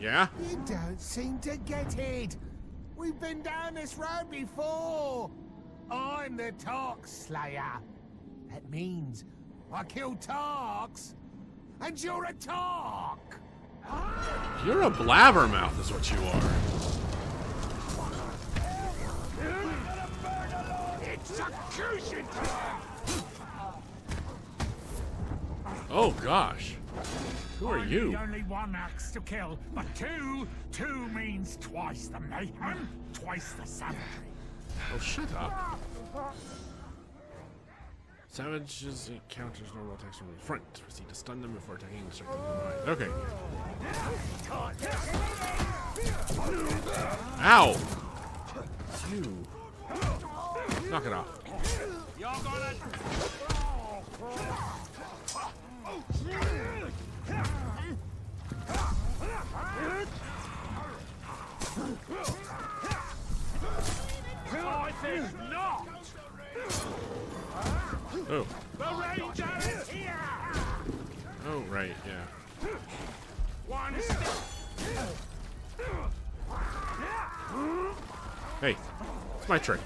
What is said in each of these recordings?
Yeah? You don't seem to get it. We've been down this road before. I'm the Tark Slayer. That means I kill Tarks, and you're a Tark. You're a blabbermouth is what you are. Execution time! Oh gosh. Who are you? Only one axe to kill, but two means twice the mayhem, twice the savagery. Oh, shut up. Savages counters normal attacks from the front. Proceed to stun them before attacking and strike them from behind. Okay. Ow! You. Knock it off. You're gonna... I think not! Oh. The ranger is here! Oh, right, yeah. One step! Hey, it's my trick.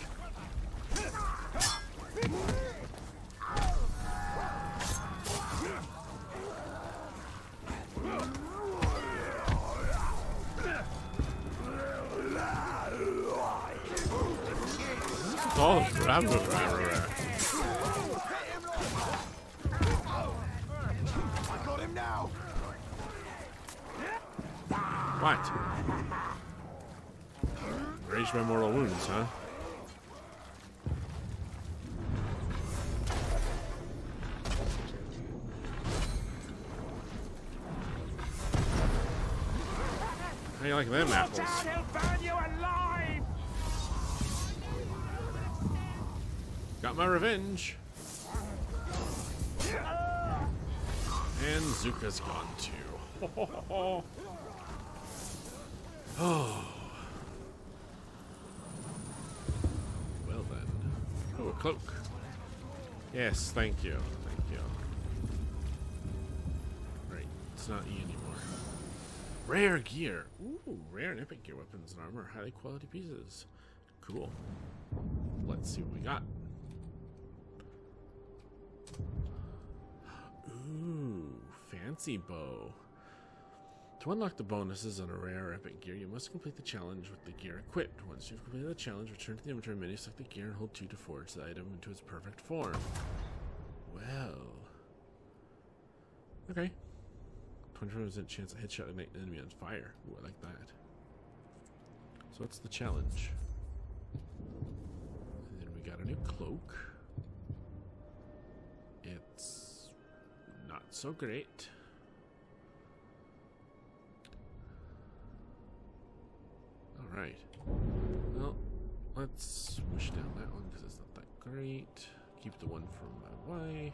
Oh, grab it. I got him now. What? Rage my mortal wounds, huh? How do you like them apples? He'll burn you alive! Got my revenge. And Zuka's gone too. Oh. Well then. Oh, a cloak. Yes, thank you. Thank you. Right, it's not E anymore. Rare gear. Ooh, rare and epic gear weapons and armor. Highly quality pieces. Cool. Let's see what we got. Ooh, fancy bow. To unlock the bonuses on a rare epic gear, you must complete the challenge with the gear equipped. Once you've completed the challenge, return to the inventory menu, select the gear, and hold 2 to forge the item into its perfect form. Well. Okay. 25% chance to headshot an enemy on fire. Ooh, I like that. So what's the challenge? And then we got a new cloak. It's not so great. Alright. Well, let's wish down that one because it's not that great. Keep the one from my wife.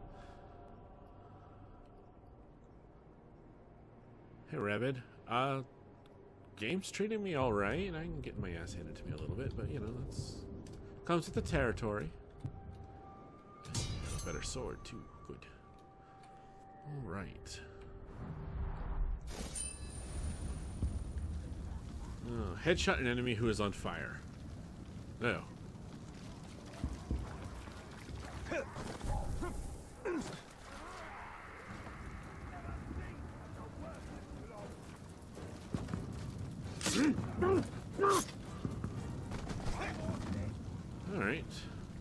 Hey, Rabbit. Game's treating me alright. I can get my ass handed to me a little bit, but you know, that's comes with the territory. A better sword, too. Good. Alright. Oh, headshot an enemy who is on fire. No. Alright.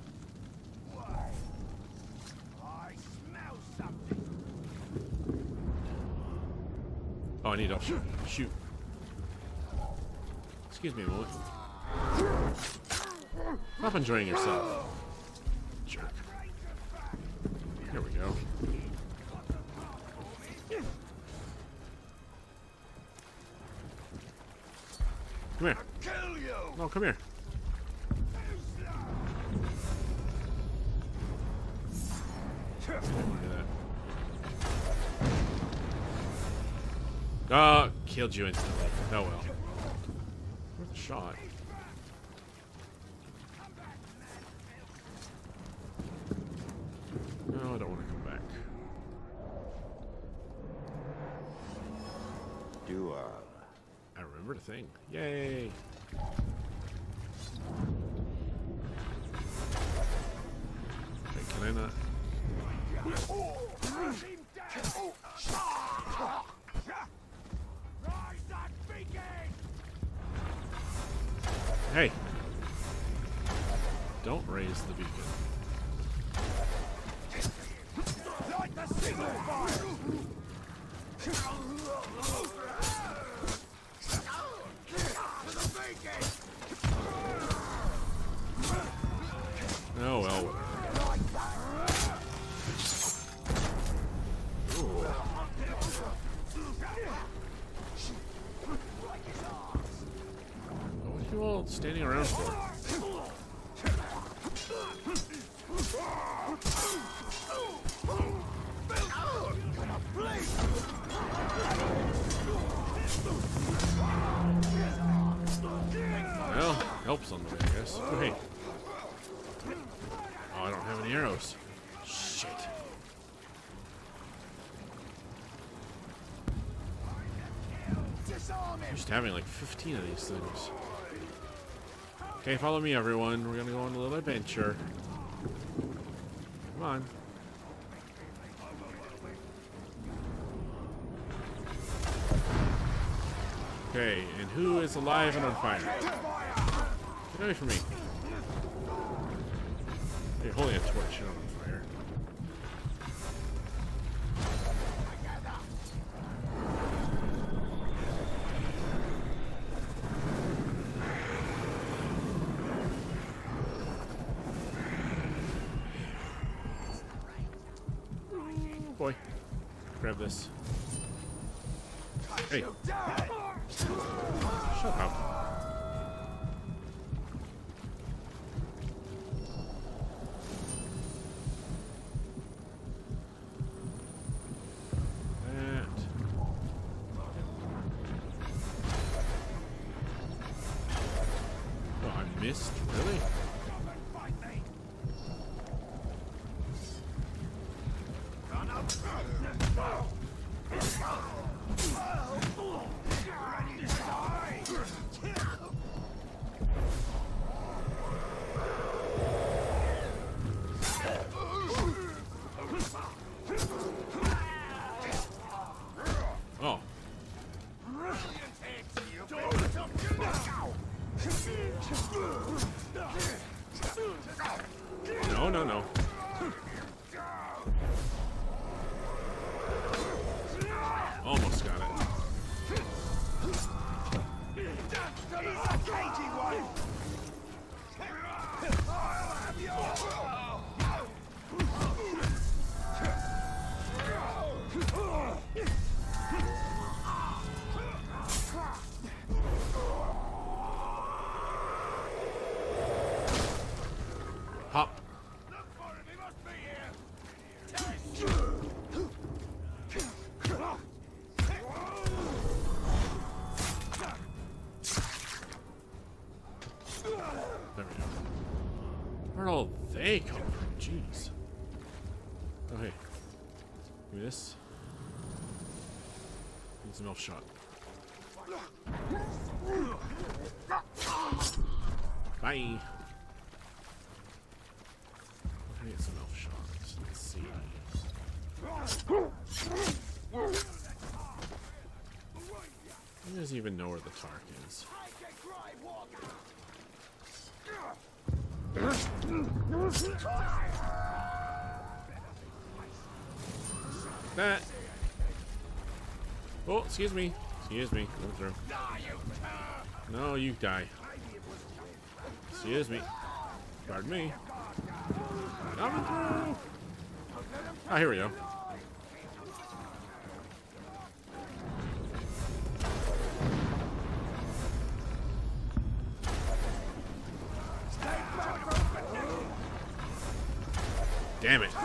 I smell something. Oh, I need to shoot. Excuse me a moment. Stop enjoying yourself. Jerk. Here we go. Come here. Kill you. No, come here. Killed you instantly. Oh well. Worth a shot. No, I don't want to come back. remembered a thing. Yay! Wait, can I not? Hey! Don't raise the beacon. Light the signal fire! Oh well. Ooh. What are you all standing around for? Well, help's on the way, I guess. Oh, hey. Oh, I don't have any arrows. Shit. Just having like 15 of these things. Okay, follow me, everyone. We're gonna go on a little adventure. Come on. Okay, and who is alive and on fire? Get away from me. You're holding a torch, you're not on fire. Oh boy. Grab this. Hey. Shut up. That. Oh, I missed? Really? Oh. No, no, no. Almost got it. Hop. There we go. Where'd all they come from? Jeez. Oh, hey. Give me this. Need some elf shot. Bye. Let me get some elf shots. Let's see. Who doesn't even know where the Tark is? That. Oh, excuse me. Excuse me. Go through. No, you die. Excuse me. Pardon me. Coming through. Ah, here we go. Damn it.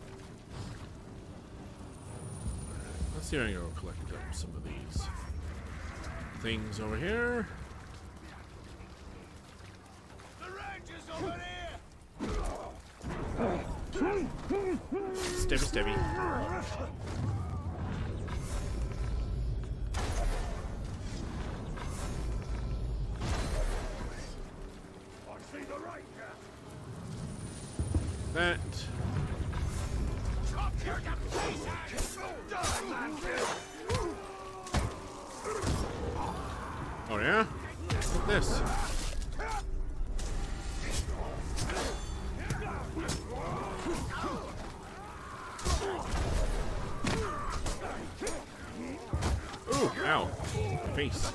Let's see if I can go collect some of these. things over here. The Rangers over here! Stabby, stabby. That. Oh yeah? Look at this. Ooh, ow. My face.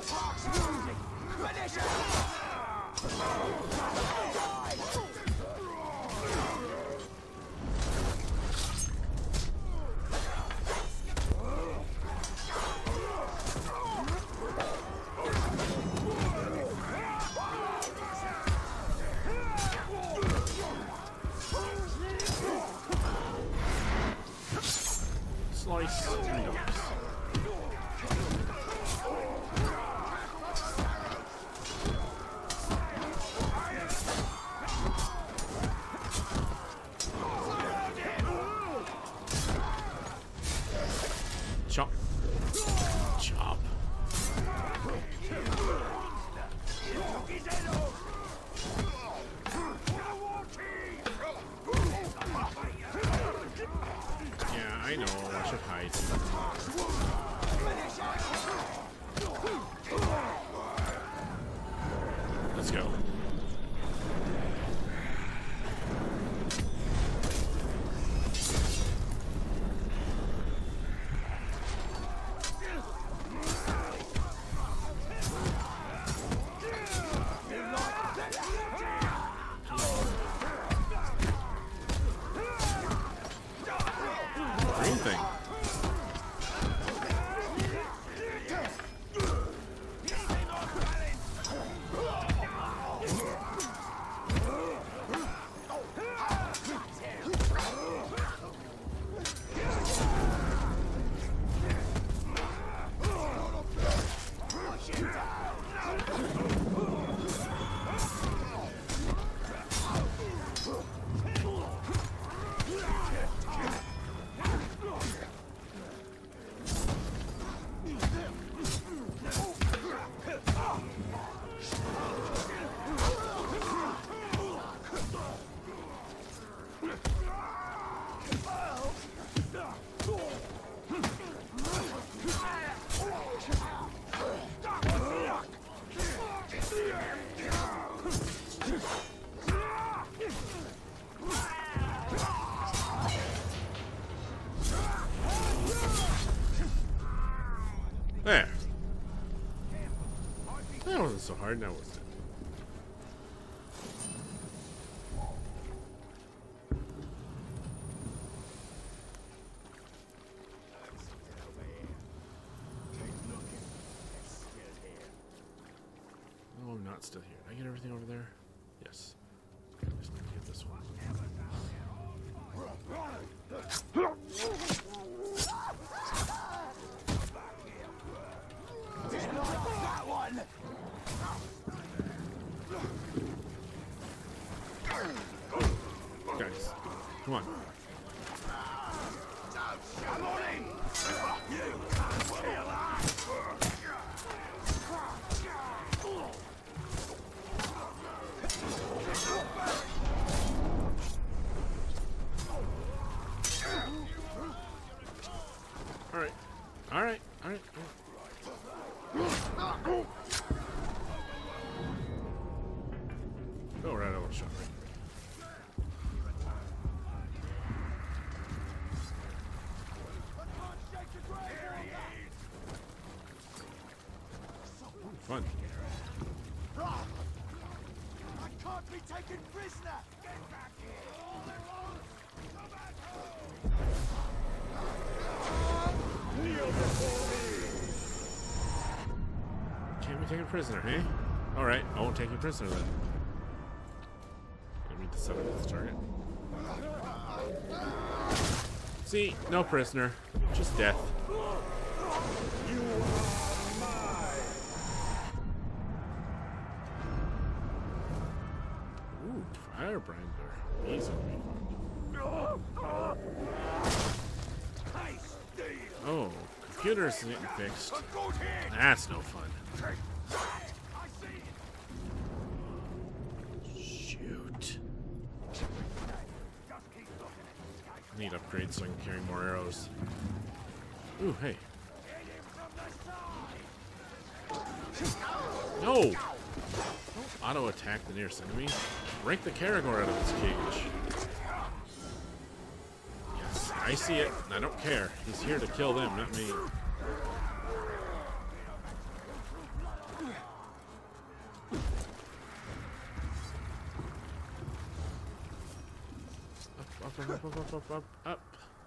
Slice. Chop. Chop. Yeah, I know. I should hide. Let's go. Green thing. There. That wasn't so hard, now was it? No, I'm not still here. Did I get everything over there? Yes. I'm just gonna get this one. Guys, come on. Alright. Alright. Alright. Oh, right, I want to shot right. Fun. I can't be taken prisoner! Get back here! Come back home! Kneel before me! Can't be taken prisoner, hey? Alright, I won't take you prisoner then. I need to set up this target. See, no prisoner. Just death. You are mine! Firebrander. He's gonna be fun. Oh, computers getting fixed. That's no fun. Shoot. I need upgrades so I can carry more arrows. Ooh, hey. No! Don't auto attack the nearest enemy. Break the Caragor out of its cage. Yes, I see it, and I don't care. He's here to kill them, not me. Up.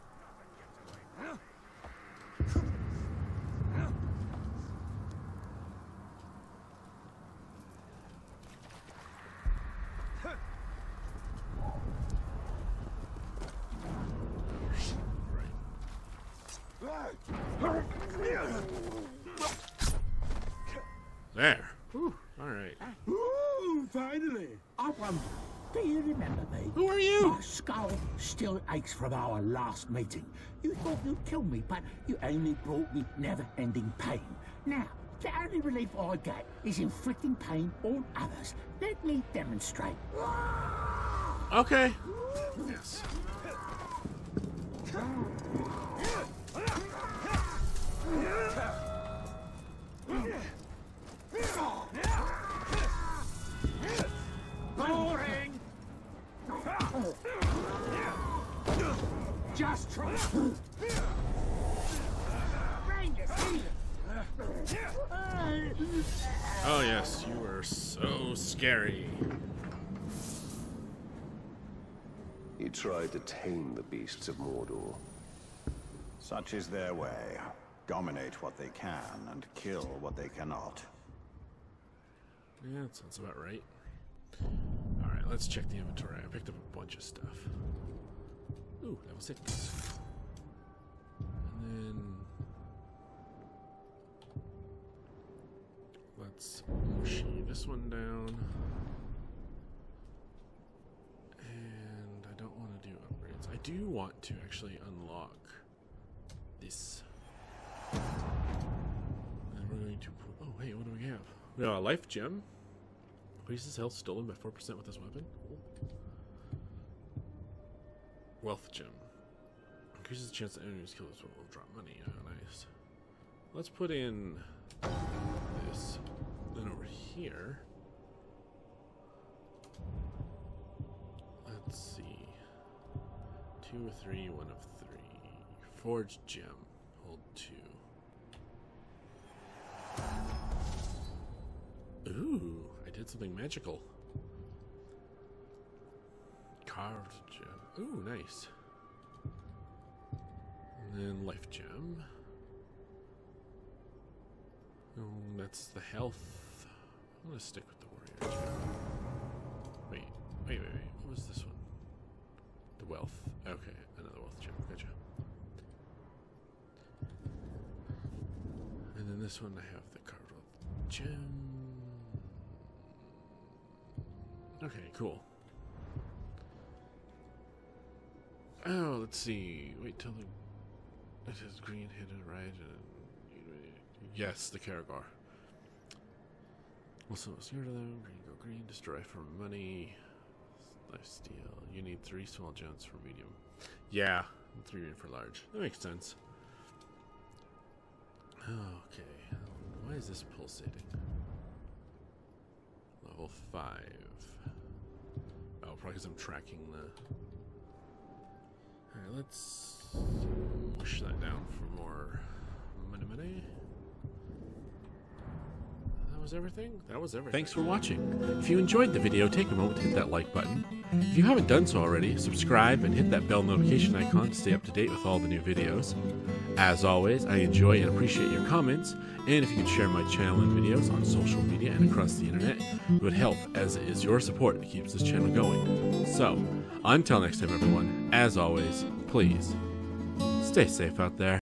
There. Whew. All right. Ooh, finally. I wonder, do you remember me? Who are you? My skull still aches from our last meeting. You thought you'd kill me, but you only brought me never-ending pain. Now, the only relief I get is inflicting pain on others. Let me demonstrate. Okay. Yes. Boring! Just try. Oh yes, you are so scary. You tried to tame the beasts of Mordor. Such is their way. Dominate what they can and kill what they cannot. Yeah, that sounds about right. Alright, let's check the inventory. I picked up a bunch of stuff. Ooh, level 6. And then let's mushy this one down. And I don't want to do upgrades. I do want to actually unlock this. And we're going to put, oh hey, what do we have? We got a life gem. Increases health stolen by 4% with this weapon. Cool. Wealth gem. Increases the chance that enemies kill this will drop money. Oh, nice. Let's put in this. Then over here. Let's see. 2 of 3, 1 of 3. Forged gem. Hold 2. Ooh, I did something magical. Carved gem. Ooh, nice. And then life gem. Oh, that's the health. I'm gonna stick with the warrior gem. Wait. What was this one? The wealth. Okay, another wealth gem. Gotcha. And then this one I have the carved wealth gem. Okay, cool. Oh, let's see. Wait till it has green hidden right. And yes, the Caragor. Also, skewer to them. Green go green. Destroy for money. Life steal. You need 3 small gems for medium. Yeah, 3 green for large. That makes sense. Okay. Why is this pulsating? Level 5. Oh, probably because I'm tracking the... Alright, let's push that down for more money. That was everything? That was everything. Thanks for watching. If you enjoyed the video, take a moment to hit that like button. If you haven't done so already, subscribe and hit that bell notification icon to stay up to date with all the new videos. As always, I enjoy and appreciate your comments, and if you could share my channel and videos on social media and across the internet, it would help, as it is your support that keeps this channel going. So, until next time everyone, as always, please, stay safe out there.